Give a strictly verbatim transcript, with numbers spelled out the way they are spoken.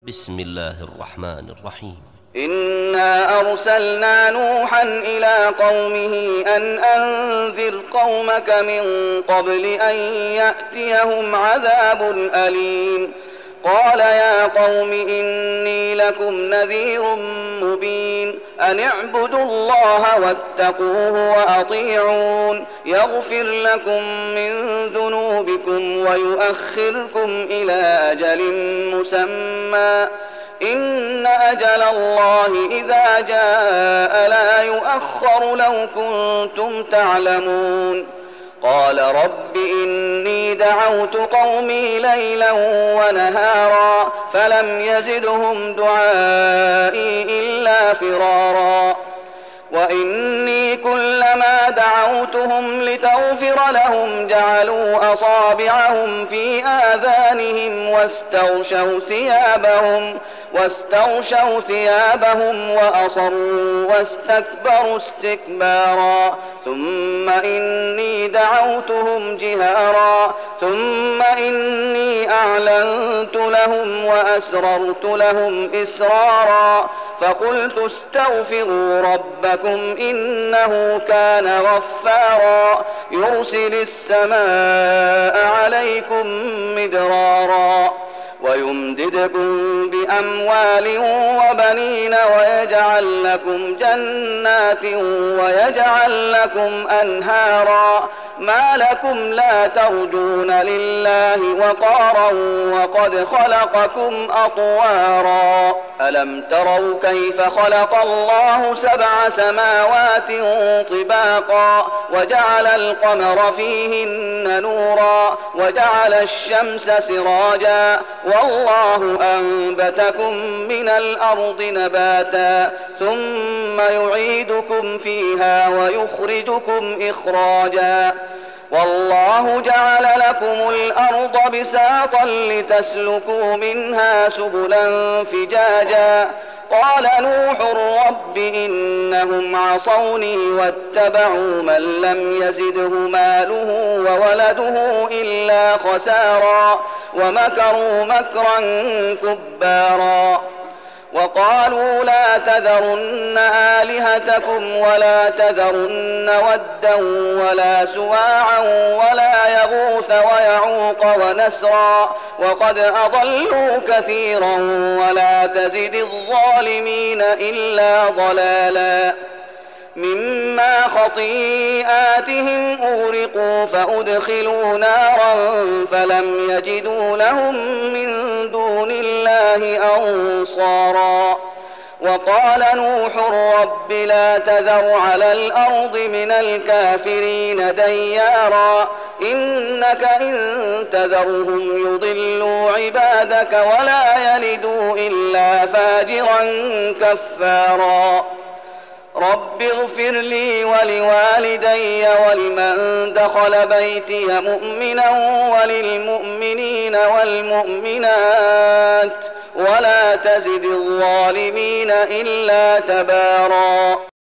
بسم الله الرحمن الرحيم. إنا أرسلنا نوحا إلى قومه أن أنذر قومك من قبل أن يأتيهم عذاب أليم. قال يا قوم إني لكم نذير مبين أن اعبدوا الله واتقوه وأطيعون يغفر لكم من ذنوبكم ويؤخركم إلى أجل مسمى إن أجل الله إذا جاء لا يؤخر لو كنتم تعلمون. قال رب إني دعوت قومي ليلا ونهارا فلم يزدهم دعائي إلا فرارا وإني كلما دعوتهم لتغفر لهم جعلوا أصابعهم في آذانهم واستغشوا ثيابهم واستغشوا ثيابهم وأصروا واستكبروا استكبارا ثم إني دعوتهم جهارا ثم إني أعلنت لهم وأسررت لهم إسرارا فقلت استغفروا ربكم إنه كان غفارا يرسل السماء عليكم مدرارا ويمددكم بأموال وبنين ويجعل لكم جنات ويجعل لكم أنهارا ما لكم لا ترجون لله وقارا وقد خلقكم أطوارا ألم تروا كيف خلق الله سبع سماوات طباقا وجعل القمر فيهن نورا وجعل الشمس سراجا والله أنبتكم من الأرض نباتا ثم يعيدكم فيها ويخرجكم إخراجا والله جعل لكم الأرض بساطا لتسلكوا منها سبلا فجاجا قال نوح رب إنهم عصوني واتبعوا من لم يزده ماله وولده إلا خسارا ومكروا مكرا كبارا وقالوا لا تذرن آلهتكم ولا تذرن ودا ولا سواعا ولا يغوث ويعوق ونسرا وقد أضلوا كثيرا ولا تزد الظالمين إلا ضلالا مما خطيئاتهم أغرقوا فأدخلوا نارا فلم يجدوا لهم من دون الله أنصارا وقال نوح رب لا تذر على الأرض من الكافرين ديارا إنك إن تذرهم يضلوا عبادك ولا يلدوا إلا فاجرا كفارا رب اغفر لي ولوالدي ولمن دخل بيتي مؤمنا وللمؤمنين والمؤمنات ولا تزد الظالمين إلا تبارا.